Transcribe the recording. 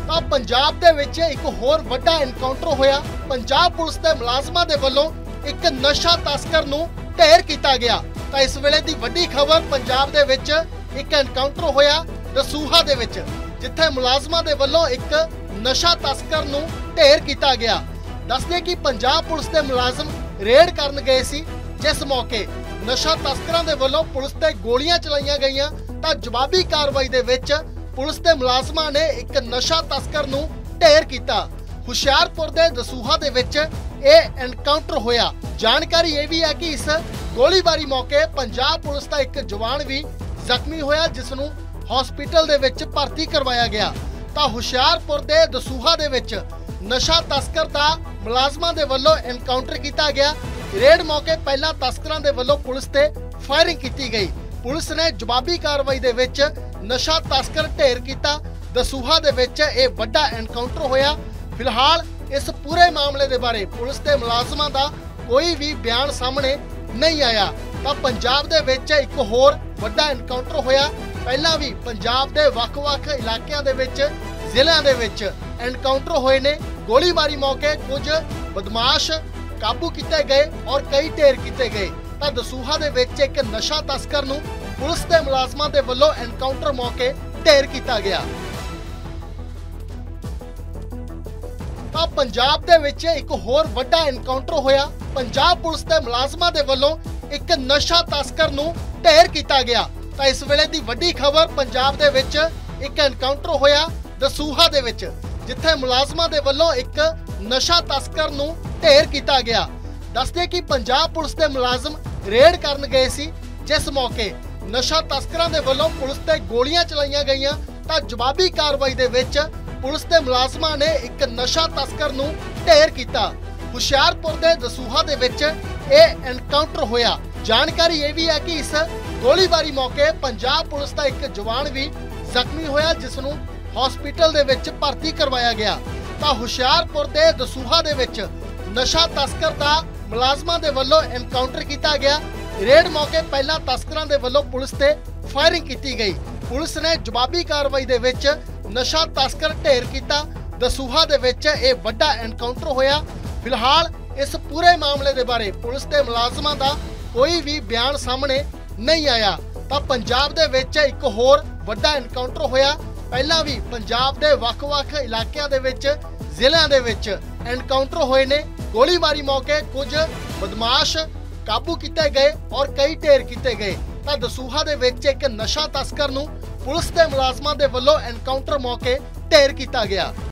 ਤਾਂ ਪੰਜਾਬ ਦੇ ਵਿੱਚ ਇੱਕ ਹੋਰ ਵੱਡਾ ਐਨਕਾਊਂਟਰ ਹੋਇਆ। ਪੰਜਾਬ ਪੁਲਿਸ ਦੇ ਮੁਲਾਜ਼ਮਾਂ ਦੇ ਵੱਲੋਂ ਇੱਕ ਨਸ਼ਾ ਤਸਕਰ ਨੂੰ ਢੇਰ ਕੀਤਾ ਗਿਆ। ਤਾਂ ਇਸ ਵੇਲੇ ਦੀ ਵੱਡੀ ਖਬਰ, ਪੰਜਾਬ ਦੇ ਵਿੱਚ ਇੱਕ ਐਨਕਾਊਂਟਰ ਹੋਇਆ ਦਸੂਹਾ ਦੇ ਵਿੱਚ, ਜਿੱਥੇ ਮੁਲਾਜ਼ਮਾਂ ਦੇ ਵੱਲੋਂ ਇੱਕ ਨਸ਼ਾ ਤਸਕਰ ਨੂੰ ਢੇਰ ਕੀਤਾ ਗਿਆ। ਦੱਸਦੇ ਕਿ ਪੰਜਾਬ ਪੁਲਿਸ ਦੇ ਮੁਲਾਜ਼ਮ ਰੇਡ ਕਰਨ ਗਏ ਸੀ, ਜਿਸ ਮੌਕੇ ਨਸ਼ਾ ਤਸਕਰਾਂ ਦੇ ਵੱਲੋਂ ਪੁਲਿਸ ਤੇ ਗੋਲੀਆਂ ਚਲਾਈਆਂ ਗਈਆਂ। ਤਾਂ ਜਵਾਬੀ ਕਾਰਵਾਈ ਦੇ ਵਿੱਚ ਪੁਲਿਸ ਦੇ ਮੁਲਾਜ਼ਮਾਂ ਨੇ ਇੱਕ ਨਸ਼ਾ ਤਸਕਰ ਨੂੰ ਢੇਰ ਕੀਤਾ। ਹੁਸ਼ਿਆਰਪੁਰ ਦੇ ਦਸੂਹਾ ਦੇ ਵਿੱਚ ਇਹ ਐਨਕਾਊਂਟਰ ਹੋਇਆ। ਜਾਣਕਾਰੀ ਇਹ ਵੀ ਹੈ ਕਿ ਇਸ ਗੋਲੀਬਾਰੀ ਮੌਕੇ ਪੰਜਾਬ ਪੁਲਿਸ ਦਾ ਇੱਕ ਜਵਾਨ ਵੀ ਜ਼ਖਮੀ ਹੋਇਆ, ਜਿਸ ਨੂੰ ਹਸਪੀਟਲ ਦੇ ਵਿੱਚ ਭਰਤੀ ਕਰਵਾਇਆ ਗਿਆ। ਤਾਂ ਹੁਸ਼ਿਆਰਪੁਰ ਦੇ ਦਸੂਹਾ ਦੇ ਵਿੱਚ ਨਸ਼ਾ ਤਸਕਰ ਦਾ ਮੁਲਾਜ਼ਮਾਂ ਦੇ ਵੱਲੋਂ ਐਨਕਾਊਂਟਰ ਕੀਤਾ ਗਿਆ। ਰੇਡ ਮੌਕੇ ਪਹਿਲਾਂ ਤਸਕਰਾਂ ਦੇ ਵੱਲੋਂ ਪੁਲਿਸ ਤੇ ਫਾਇਰਿੰਗ ਕੀਤੀ ਗਈ। ਪੁਲਿਸ ਨੇ ਜਵਾਬੀ ਕਾਰਵਾਈ ਦੇ ਵਿੱਚ ਨਸ਼ਾ ਤਸਕਰ ਢੇਰ ਕੀਤਾ। ਦਸੂਹਾ ਦੇ ਵਿੱਚ ਇਹ ਵੱਡਾ ਐਨਕਾਊਂਟਰ ਹੋਇਆ। ਫਿਲਹਾਲ ਇਸ ਪੂਰੇ ਮਾਮਲੇ ਦੇ ਬਾਰੇ ਪੁਲਿਸ ਦੇ ਮੁਲਾਜ਼ਮਾਂ ਦਾ ਕੋਈ ਵੀ ਬਿਆਨ ਸਾਹਮਣੇ ਨਹੀਂ ਆਇਆ। ਤਾਂ ਪੰਜਾਬ ਦੇ ਵਿੱਚ ਇੱਕ ਹੋਰ ਵੱਡਾ ਐਨਕਾਊਂਟਰ ਹੋਇਆ। ਪਹਿਲਾਂ ਵੀ ਪੰਜਾਬ ਦੇ ਵੱਖ-ਵੱਖ ਇਲਾਕਿਆਂ ਦੇ ਵਿੱਚ, ਜ਼ਿਲ੍ਹਿਆਂ ਦੇ ਵਿੱਚ ਐਨਕਾਊਂਟਰ ਹੋਏ ਨੇ। ਗੋਲੀਬਾਰੀ ਮੌਕੇ ਕੁਝ ਬਦਮਾਸ਼ ਕਾਬੂ ਕੀਤੇ ਗਏ ਔਰ ਕਈ ਢੇਰ ਕੀਤੇ ਗਏ। ਤਾਂ ਦਸੂਹਾ ਦੇ ਵਿੱਚ ਇੱਕ ਨਸ਼ਾ ਤਸਕਰ ਨੂੰ ਪੁਲਿਸ ਦੇ ਮੁਲਾਜ਼ਮਾਂ ਦੇ ਵੱਲੋਂ ਐਨਕਾਊਂਟਰ ਮੌਕੇ ਢੇਰ ਕੀਤਾ ਗਿਆ। ਤਾਂ ਪੰਜਾਬ ਦੇ ਵਿੱਚ ਇੱਕ ਹੋਰ ਵੱਡਾ ਐਨਕਾਊਂਟਰ ਹੋਇਆ। ਪੰਜਾਬ ਪੁਲਿਸ ਦੇ ਮੁਲਾਜ਼ਮਾਂ ਦੇ ਵੱਲੋਂ ਇੱਕ ਨਸ਼ਾ ਤਸਕਰ ਨੂੰ ਢੇਰ ਕੀਤਾ ਗਿਆ। ਤਾਂ ਇਸ ਵੇਲੇ ਦੀ ਵੱਡੀ ਖਬਰ, ਪੰਜਾਬ ਦੇ ਵਿੱਚ ਇੱਕ ਐਨਕਾਊਂਟਰ ਹੋਇਆ ਦਸੂਹਾ ਦੇ ਵਿੱਚ, ਜਿੱਥੇ ਮੁਲਾਜ਼ਮਾਂ ਦੇ ਵੱਲੋਂ ਇੱਕ ਨਸ਼ਾ ਤਸਕਰ ਨੂੰ ਢੇਰ ਕੀਤਾ ਗਿਆ। ਦੱਸਦੇ ਕਿ ਪੰਜਾਬ ਪੁਲਿਸ ਦੇ ਮੁਲਾਜ਼ਮ ਰੇਡ ਕਰਨ ਗਏ ਸੀ, ਜਿਸ ਮੌਕੇ ਨਸ਼ਾ ਤਸਕਰਾਂ ਦੇ ਵੱਲੋਂ ਪੁਲਿਸ ਤੇ ਗੋਲੀਆਂ ਚਲਾਈਆਂ ਗਈਆਂ। ਤਾਂ ਜਵਾਬੀ ਕਾਰਵਾਈ ਦੇ ਵਿੱਚ ਪੁਲਿਸ ਦੇ ਮੁਲਾਜ਼ਮਾਂ ਨੇ ਇੱਕ ਨਸ਼ਾ ਤਸਕਰ ਨੂੰ ਢੇਰ ਕੀਤਾ। ਹੁਸ਼ਿਆਰਪੁਰ ਦੇ ਦਸੂਹਾ ਦੇ ਵਿੱਚ ਇਹ ਐਨਕਾਊਂਟਰ ਹੋਇਆ। ਜਾਣਕਾਰੀ ਇਹ ਵੀ ਹੈ ਕਿ ਇਸ ਗੋਲੀਬਾਰੀ ਮੌਕੇ ਪੰਜਾਬ ਪੁਲਿਸ ਦਾ ਇੱਕ ਜਵਾਨ ਵੀ ਜ਼ਖਮੀ ਹੋਇਆ, ਜਿਸ ਨੂੰ ਹਸਪੀਟਲ ਦੇ ਵਿੱਚ ਭਰਤੀ ਕਰਵਾਇਆ ਗਿਆ। ਤਾਂ ਹੁਸ਼ਿਆਰਪੁਰ ਦੇ ਦਸੂਹਾ ਦੇ ਵਿੱਚ ਨਸ਼ਾ ਤਸਕਰ ਦਾ ਮੁਲਾਜ਼ਮਾਂ ਦੇ ਵੱਲੋਂ ਐਨਕਾਊਂਟਰ ਕੀਤਾ ਗਿਆ। ਰੇਡ ਮੌਕੇ ਪਹਿਲਾਂ ਤਸਕਰਾਂ ਦੇ ਵੱਲੋਂ ਪੁਲਿਸ ਤੇ ਫਾਇਰਿੰਗ ਕੀਤੀ ਗਈ। ਪੁਲਿਸ ਨੇ ਜਵਾਬੀ ਕਾਰਵਾਈ ਦੇ ਵਿੱਚ ਨਸ਼ਾ ਤਸਕਰ ਢੇਰ ਕੀਤਾ। ਦਸੂਹਾ ਦੇ ਵਿੱਚ ਇਹ ਵੱਡਾ ਐਨਕਾਊਂਟਰ ਹੋਇਆ। ਫਿਲਹਾਲ ਇਸ ਪੂਰੇ ਮਾਮਲੇ ਦੇ ਬਾਰੇ ਪੁਲਿਸ ਦੇ ਮੁਲਾਜ਼ਮਾਂ ਦਾ ਕੋਈ ਵੀ ਬਿਆਨ ਸਾਹਮਣੇ ਨਹੀਂ ਆਇਆ। ਤਾਂ ਪੰਜਾਬ ਦੇ ਵਿੱਚ ਇੱਕ ਹੋਰ ਵੱਡਾ ਐਨਕਾਊਂਟਰ ਹੋਇਆ। ਪਹਿਲਾਂ ਵੀ ਪੰਜਾਬ ਦੇ ਵੱਖ-ਵੱਖ ਇਲਾਕਿਆਂ ਦੇ ਵਿੱਚ, ਜ਼ਿਲ੍ਹਿਆਂ ਦੇ ਵਿੱਚ ਐਨਕਾਊਂਟਰ ਹੋਏ ਨੇ। ਗੋਲੀਬਾਰੀ ਮੌਕੇ ਕੁਝ ਬਦਮਾਸ਼ ਕਾਬੂ ਕੀਤੇ ਗਏ ਔਰ ਕਈ ਢੇਰ ਕੀਤੇ ਗਏ। ਤਾਂ ਦਸੂਹਾ ਦੇ ਵਿੱਚ ਇੱਕ ਨਸ਼ਾ ਤਸਕਰ ਨੂੰ ਪੁਲਿਸ ਦੇ ਮੁਲਾਜ਼ਮਾਂ ਦੇ ਵੱਲੋਂ ਐਨਕਾਊਂਟਰ ਮੌਕੇ ਢੇਰ ਕੀਤਾ ਗਿਆ।